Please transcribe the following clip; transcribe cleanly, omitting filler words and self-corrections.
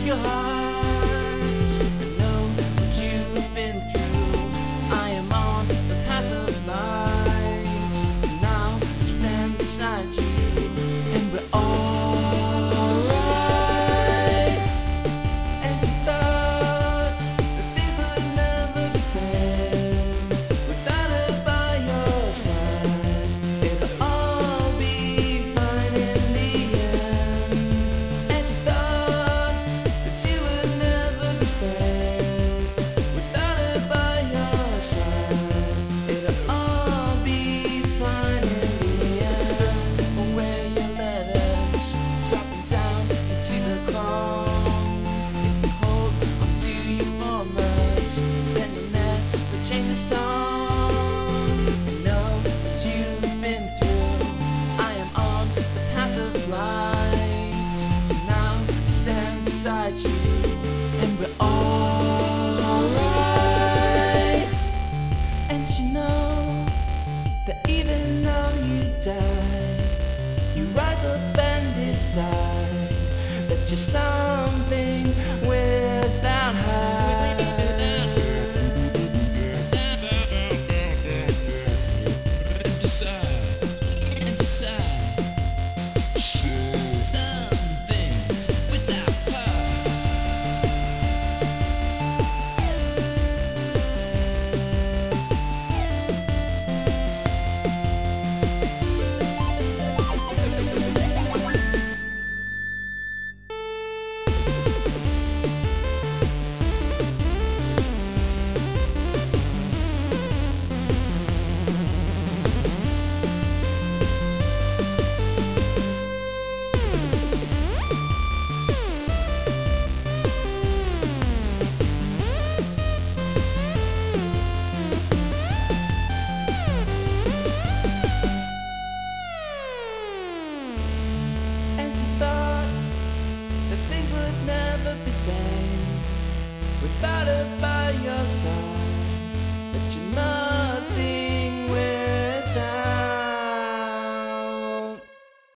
your heart. I know what you've been through. I am on the path of light. Now I stand beside you, and we're alright. And you thought that things would never be same without her by your side. It'll all be fine in the end. And you thought that you would never be same without her by your side. It'll all be fine in the end. Where your letters dropping down into the calm. If you hold onto your formers, then you never change the song. I know what you've been through. I am on the path of light. So now I stand beside you, and we're alright. And you know that even though you die, you rise up and decide that you're something without her. Something without her. And you thought that things would never be same without her by your side. But you know